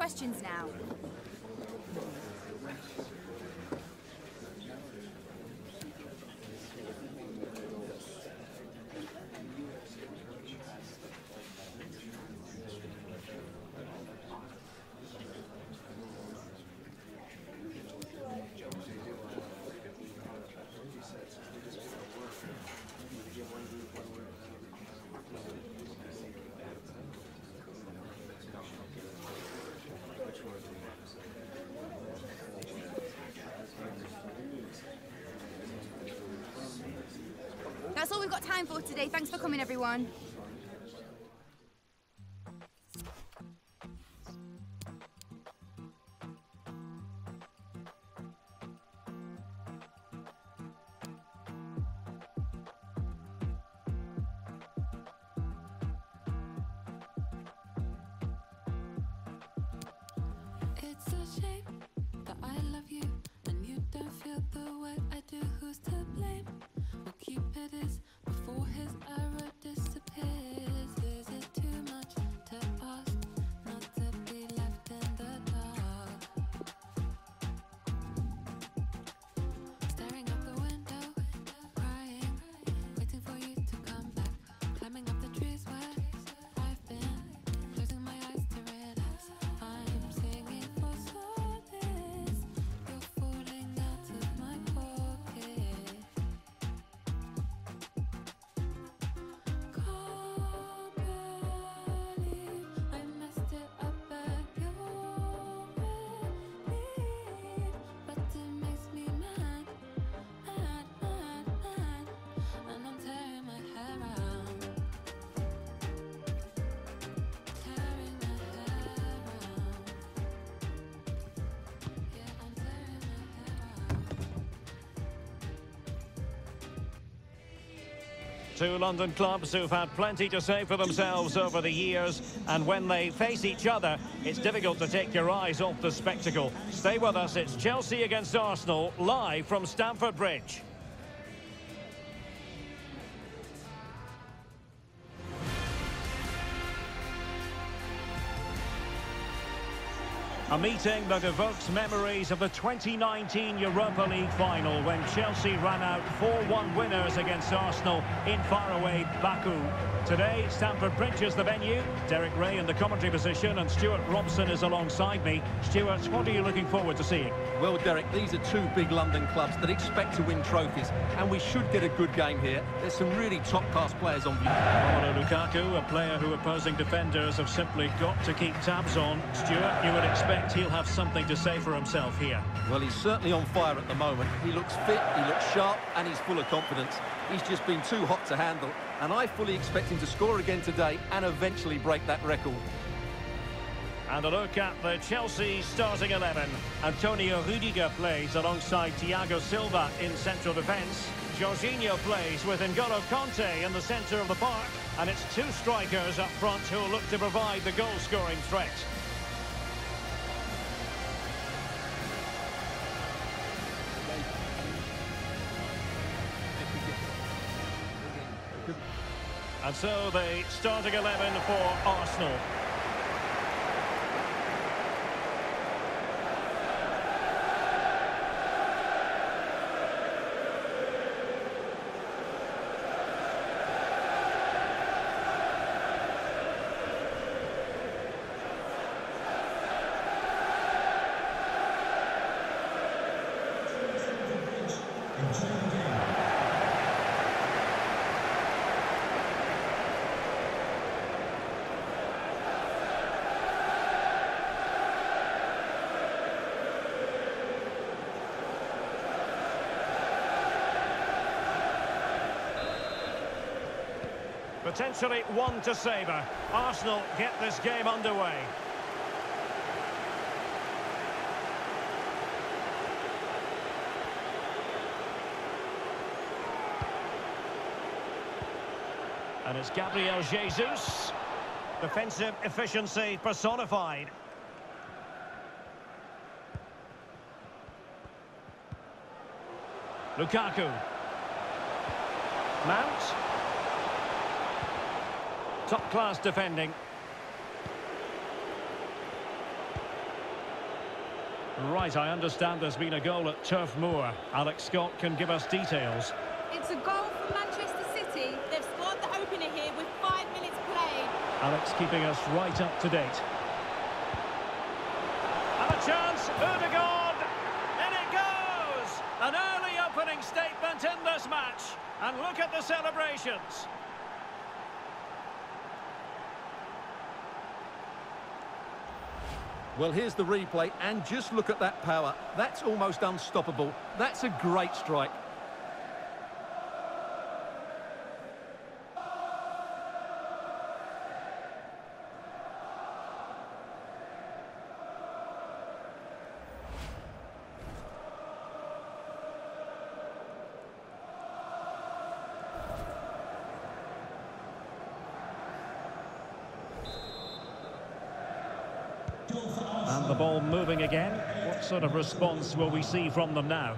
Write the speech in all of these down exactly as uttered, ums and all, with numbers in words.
Questions now. That's all we've got time for today. Thanks for coming, everyone. It's a shame that I love you and you don't feel the way I do. Who's to blame? We'll keep it as before his arrow disappears. Is it too much to ask not to be left in the dark? Staring out the window, crying, waiting for you to come back. Climbing up the trees where I've been, closing my eyes to realize I'm singing for solace. You're falling out of my pocket. Can't believe I messed it up and you're relieved, but it makes me mad, mad, mad, mad, and I'm tearing my hair out, tearing my hair out, yeah, I'm tearing my hair out. Two London clubs who've had plenty to say for themselves over the years, and when they face each other, it's difficult to take your eyes off the spectacle. Stay with us, it's Chelsea against Arsenal, live from Stamford Bridge. A meeting that evokes memories of the twenty nineteen Europa League final when Chelsea ran out four one winners against Arsenal in faraway Baku. Today, Stamford Bridge is the venue. Derek Ray in the commentary position and Stuart Robson is alongside me. Stuart, what are you looking forward to seeing? Well, Derek, these are two big London clubs that expect to win trophies, and we should get a good game here. There's some really top-class players on view. Romelu Lukaku, a player who opposing defenders have simply got to keep tabs on. Stuart, you would expect he'll have something to say for himself here. Well, he's certainly on fire at the moment. He looks fit, he looks sharp, and he's full of confidence. He's just been too hot to handle, and I fully expect him to score again today and eventually break that record. And a look at the Chelsea starting eleven. Antonio Rudiger plays alongside Thiago Silva in central defence. Jorginho plays with N'Golo Kanté in the centre of the park. And it's two strikers up front who'll look to provide the goal-scoring threat. And so the starting eleven for Arsenal. Potentially one to savour. Arsenal get this game underway. And it's Gabriel Jesus. Defensive efficiency personified. Lukaku. Mount. Top-class defending. Right, I understand there's been a goal at Turf Moor. Alex Scott can give us details. It's a goal for Manchester City. They've scored the opener here with five minutes played. Alex keeping us right up to date. And a chance, Ødegaard! In it goes! An early opening statement in this match. And look at the celebrations. Well, here's the replay, and just look at that power. That's almost unstoppable. That's a great strike. And the ball moving again. What sort of response will we see from them now?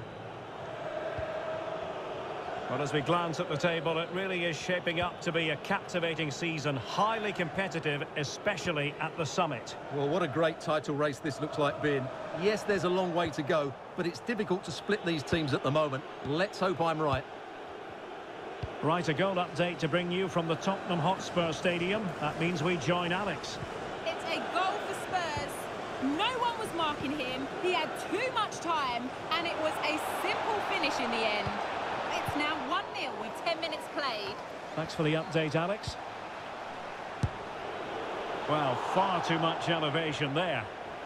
Well, as we glance at the table, it really is shaping up to be a captivating season, highly competitive, especially at the summit. Well, what a great title race this looks like being. Yes, there's a long way to go, but it's difficult to split these teams at the moment. Let's hope I'm right. Right, a goal update to bring you from the Tottenham Hotspur Stadium. That means we join Alex. It's a goal for Spurs. No one was marking him. He had too much time, and it was a simple finish in the end. It's now one nil with ten minutes played. Thanks for the update, Alex. Well, far too much elevation there.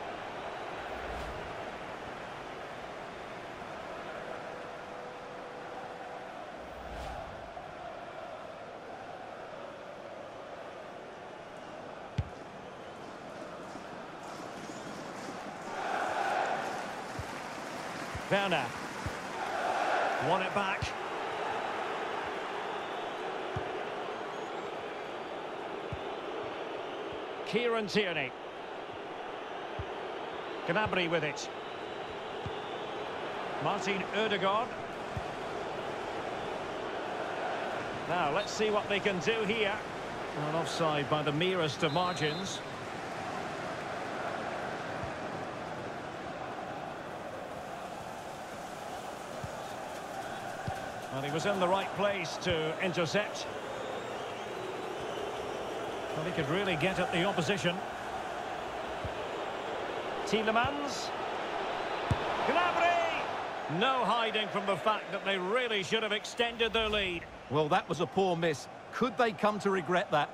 Werner. Won it back. Kieran Tierney. Gnabry with it. Martin Ødegaard. Now, let's see what they can do here. An offside by the merest of margins. Well, he was in the right place to intercept. Well, he could really get at the opposition. Tielemans. Gnabry! No hiding from the fact that they really should have extended their lead. Well, that was a poor miss. Could they come to regret that?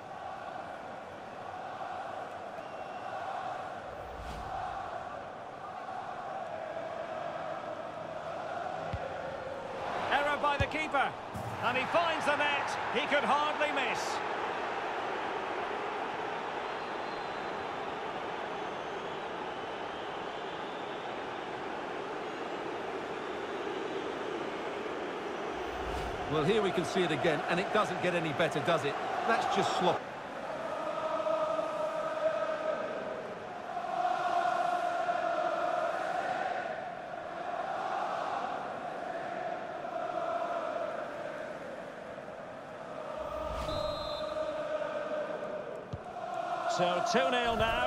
Error by the keeper. And he finds the net. He could hardly miss. Well, here we can see it again, and it doesn't get any better, does it? That's just slop. So two nil now.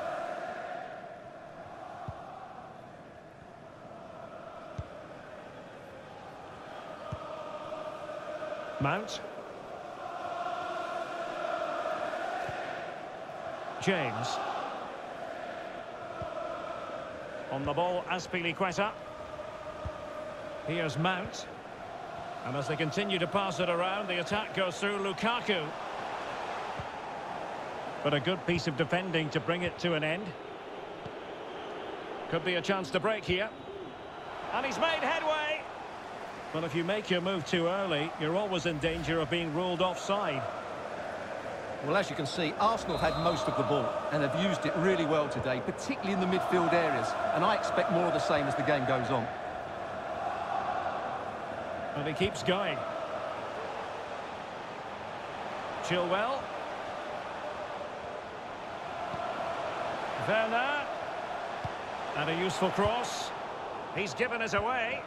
Mount. James. On the ball, Azpilicueta. Here's Mount. And as they continue to pass it around, the attack goes through Lukaku. But a good piece of defending to bring it to an end. Could be a chance to break here. And he's made headway. Well, if you make your move too early, you're always in danger of being ruled offside. Well, as you can see, Arsenal had most of the ball and have used it really well today, particularly in the midfield areas. And I expect more of the same as the game goes on. And he keeps going. Chilwell. Werner. And a useful cross. He's given us away.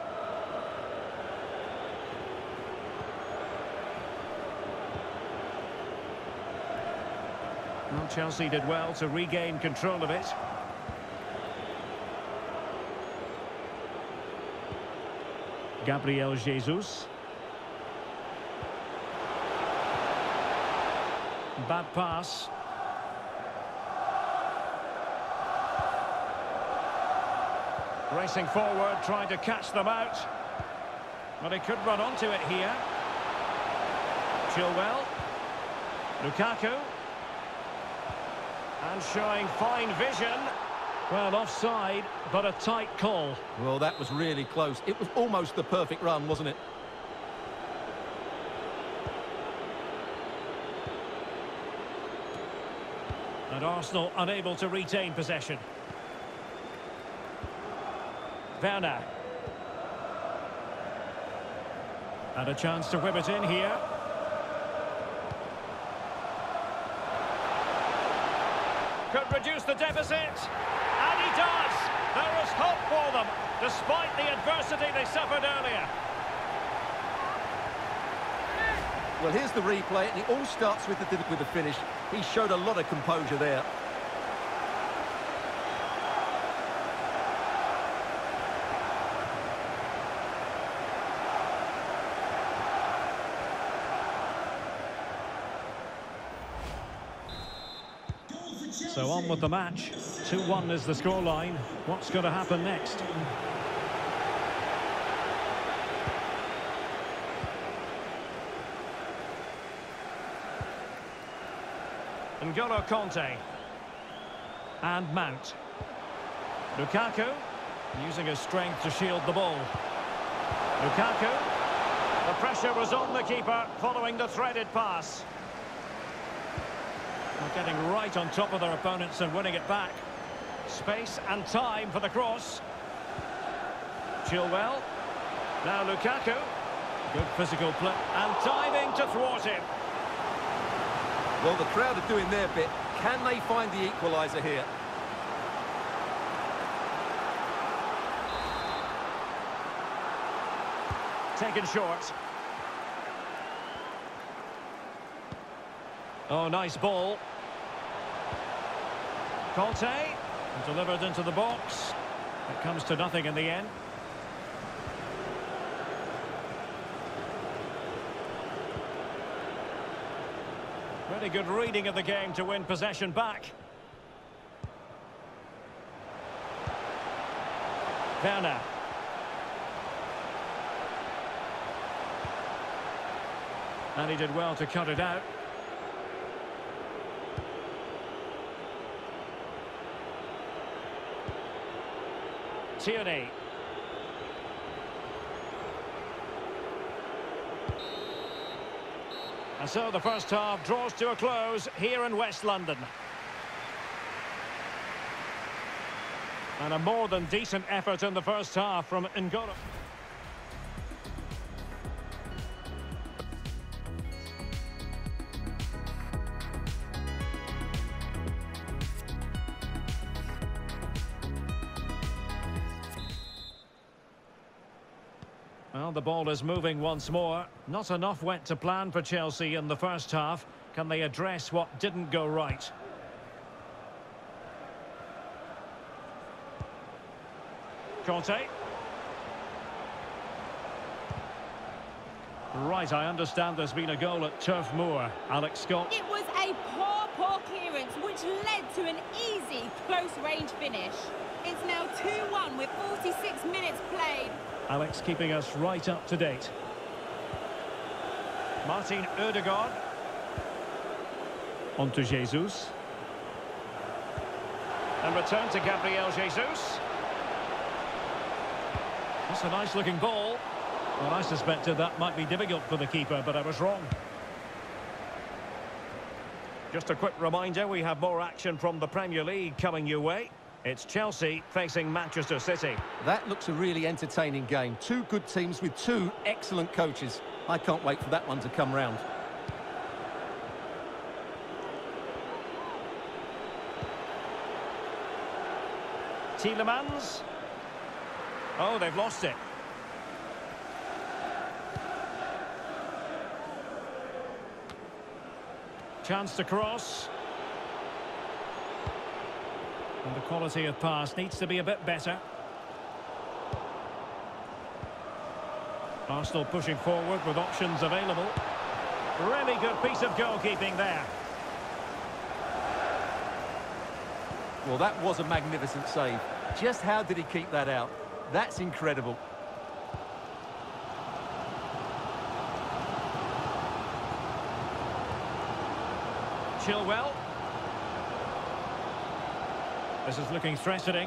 Well, Chelsea did well to regain control of it. Gabriel Jesus. Bad pass. Racing forward, trying to catch them out. But he could run onto it here. Chilwell. Lukaku. And showing fine vision. Well, offside, but a tight call. Well, that was really close. It was almost the perfect run, wasn't it? And Arsenal unable to retain possession. Werner. And a chance to whip it in here. Could reduce the deficit. And he does. There is hope for them, despite the adversity they suffered earlier. Well, here's the replay, and it all starts with the, with the finish. He showed a lot of composure there. So on with the match. two one is the scoreline. What's going to happen next? N'Golo Kanté. And Mount. Lukaku, using his strength to shield the ball. Lukaku. The pressure was on the keeper following the threaded pass. They're getting right on top of their opponents and winning it back. Space and time for the cross. Chilwell. Now Lukaku. Good physical play and timing to thwart him. Well, the crowd are doing their bit. Can they find the equaliser here? Taken short. Oh, nice ball. Kanté, delivered into the box. It comes to nothing in the end. Very good reading of the game to win possession back. Werner. And he did well to cut it out. Tierney. And so the first half draws to a close here in West London. And a more than decent effort in the first half from N'Golo. Well, the ball is moving once more. Not enough went to plan for Chelsea in the first half. Can they address what didn't go right? Kanté. Right, I understand there's been a goal at Turf Moor. Alex Scott. It was a poor, poor clearance, which led to an easy, close-range finish. It's now two one with forty-six minutes played. Alex keeping us right up to date. Martin Ødegaard. On to Jesus. And return to Gabriel Jesus. That's a nice looking ball. Well, I suspected that might be difficult for the keeper, but I was wrong. Just a quick reminder, we have more action from the Premier League coming your way. It's Chelsea facing Manchester City. That looks a really entertaining game. Two good teams with two excellent coaches. I can't wait for that one to come round. Tielemans. Oh, they've lost it. Chance to cross. And the quality of pass needs to be a bit better. Arsenal pushing forward with options available. Really good piece of goalkeeping there. Well, that was a magnificent save. Just how did he keep that out? That's incredible. Chilwell. This is looking threatening.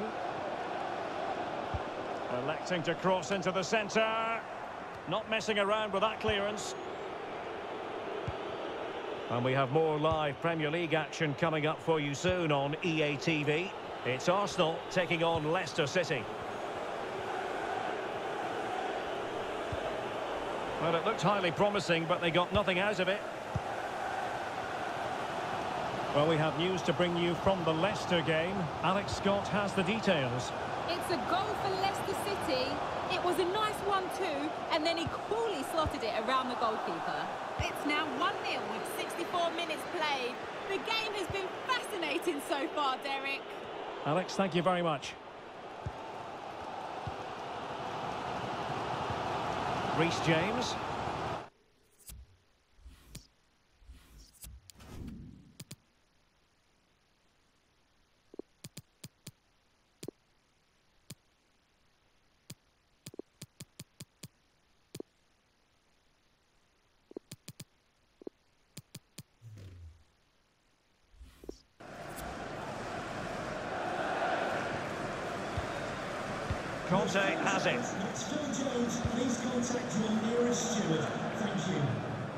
Electing to cross into the centre. Not messing around with that clearance. And we have more live Premier League action coming up for you soon on E A T V. It's Arsenal taking on Leicester City. Well, it looked highly promising, but they got nothing out of it. Well, we have news to bring you from the Leicester game. Alex Scott has the details. It's a goal for Leicester City. It was a nice one too, and then he coolly slotted it around the goalkeeper. It's now one nil with sixty-four minutes played. The game has been fascinating so far, Derek. Alex, thank you very much. Reece James. Conte has it. That's Phil Jones. Please contact your nearest steward. Thank you.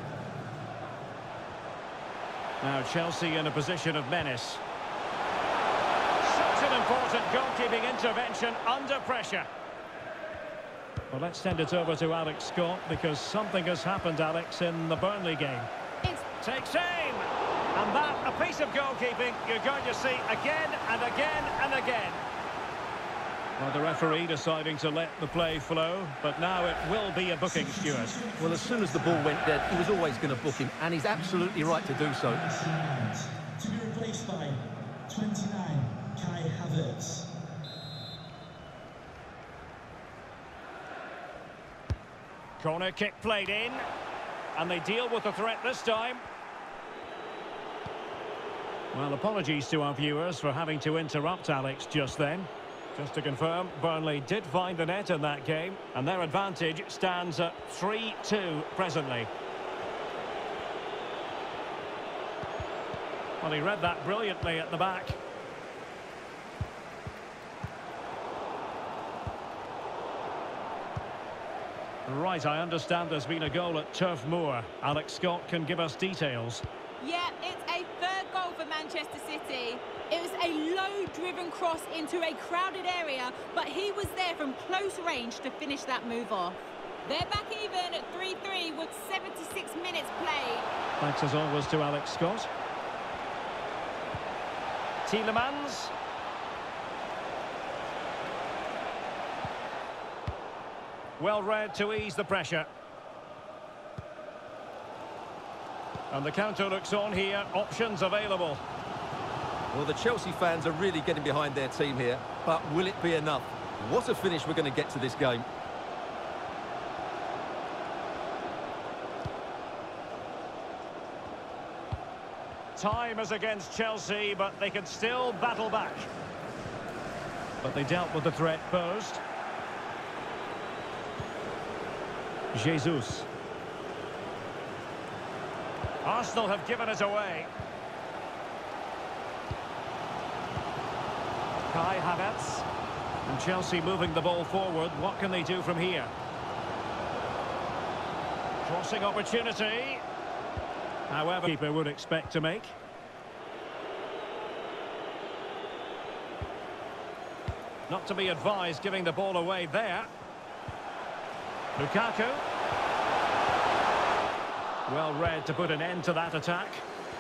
Now Chelsea in a position of menace. Such an important goalkeeping intervention under pressure. Well, let's send it over to Alex Scott because something has happened, Alex, in the Burnley game. It's Takes aim! And that, a piece of goalkeeping you're going to see again and again and again. Well, the referee deciding to let the play flow, but now it will be a booking, Stuart. Well, as soon as the ball went dead, he was always going to book him, and he's absolutely right to do so. To be replaced by twenty-nine, Kai Havertz. Corner kick played in, and they deal with the threat this time. Well, apologies to our viewers for having to interrupt Alex just then. Just to confirm, Burnley did find the net in that game, and their advantage stands at three two presently. Well, he read that brilliantly at the back. Right, I understand there's been a goal at Turf Moor. Alex Scott can give us details. Yeah, it's a third goal for Manchester City. It was a low-driven cross into a crowded area, but he was there from close range to finish that move off. They're back even at three three with seventy-six minutes played. Thanks as always to Alex Scott. Tielemans. Well read to ease the pressure. And the counter looks on here. Options available. Well, the Chelsea fans are really getting behind their team here, but will it be enough? What a finish we're going to get to this game. Time is against Chelsea, but they can still battle back. But they dealt with the threat posed. Jesus. Arsenal have given it away. Kai Havertz. And Chelsea moving the ball forward. What can they do from here? Crossing opportunity. However, keeper would expect to make. Not to be advised giving the ball away there. Lukaku. Well read to put an end to that attack.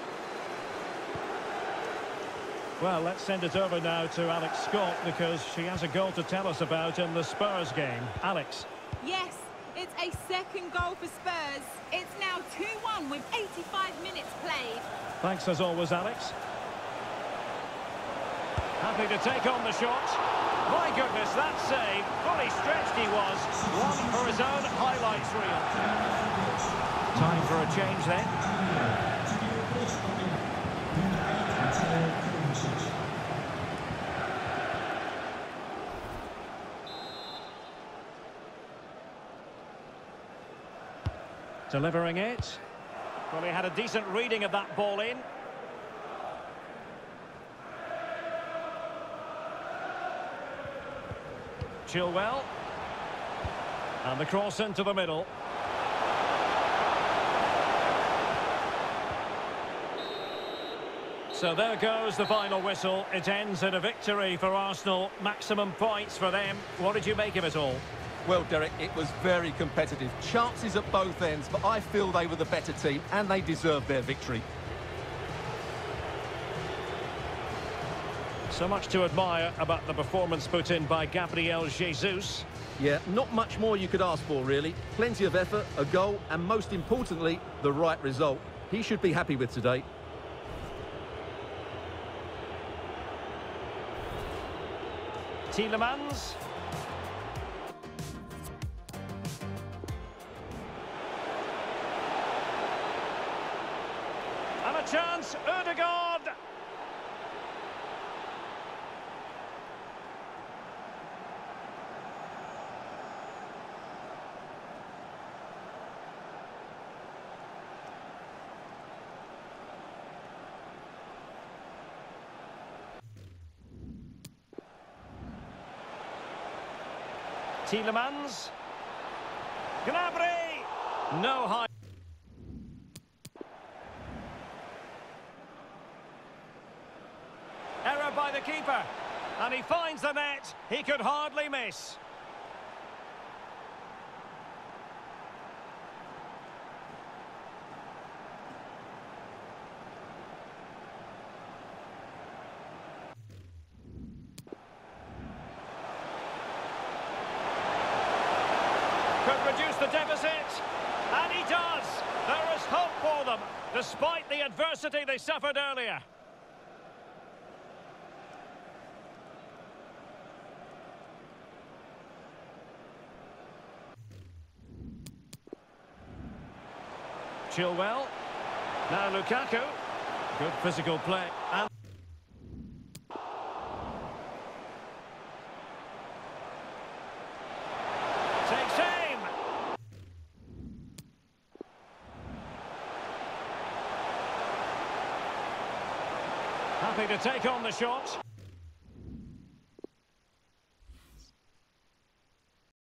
Well, let's send it over now to Alex Scott because she has a goal to tell us about in the Spurs game. Alex. Yes, it's a second goal for Spurs. It's now two one with eighty-five minutes played. Thanks as always, Alex. Happy to take on the shot. My goodness, that save. Fully stretched he was. One for his own highlights reel. Time for a change then. Delivering it. Well, he had a decent reading of that ball in. Chilwell. And the cross into the middle. So there goes the final whistle. It ends in a victory for Arsenal. Maximum points for them. What did you make of it all? Well, Derek, it was very competitive. Chances at both ends, but I feel they were the better team and they deserved their victory. So much to admire about the performance put in by Gabriel Jesus. Yeah, not much more you could ask for, really. Plenty of effort, a goal, and most importantly, the right result. He should be happy with today. Tielemans. And a chance, Ødegaard. Tielemans. Gnabry. No high. Error by the keeper. And he finds the net. He could hardly miss. Could reduce the deficit, and he does. There is hope for them, despite the adversity they suffered earlier. Chilwell. Now Lukaku. Good physical play. And takes aim. Happy to take on the shot.